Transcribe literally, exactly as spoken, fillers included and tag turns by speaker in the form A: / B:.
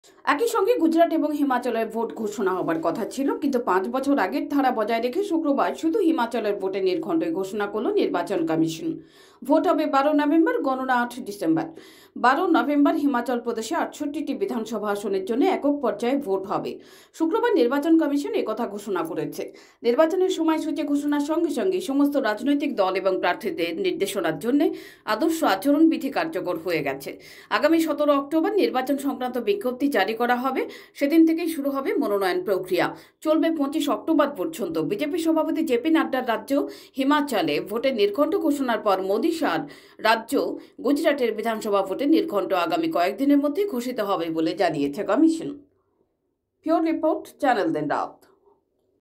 A: একই সঙ্গে গুজরাট এবং হিমাচলের ভোট ঘোষণা হবার কথা ছিল, কিন্তু পাঁচ বছর আগের ধারা বজায় রেখে শুক্রবার শুধু হিমাচলের ভোটের নির্ঘণ্টই ঘোষণা করল নির্বাচন কমিশন। ভোট হবে বারো নভেম্বর, গণনা আট ডিসেম্বর। বারো নভেম্বর হিমাচল প্রদেশে আটষট্টিটি বিধানসভা আসনের জন্য একক পর্যায়ে ভোট হবে। শুক্রবার নির্বাচন কমিশন একথা ঘোষণা করেছে। নির্বাচনের সময়সূচি ঘোষণার সঙ্গে সঙ্গে সমস্ত রাজনৈতিক দল এবং প্রার্থীদের নির্দেশনার জন্য আদর্শ আচরণবিধি কার্যকর হয়ে গেছে। আগামী সতেরো অক্টোবর নির্বাচন সংক্রান্ত বিজ্ঞপ্তি জারি করা হবে। সেদিন থেকেই শুরু হবে মনোনয়ন প্রক্রিয়া, চলবে পঁচিশ অক্টোবর পর্যন্ত। বিজেপি সভাপতি জেপি নাড্ডার রাজ্য হিমাচলে ভোটের নির্ঘণ্ট ঘোষণার পর মোদি শাহর রাজ্য গুজরাটের বিধানসভা ভোটের নির্ঘণ্ট আগামী কয়েকদিনের মধ্যে ঘোষিত হবে বলে জানিয়েছে কমিশন। পিওর রিপোর্ট, চ্যানেল দেন রাত।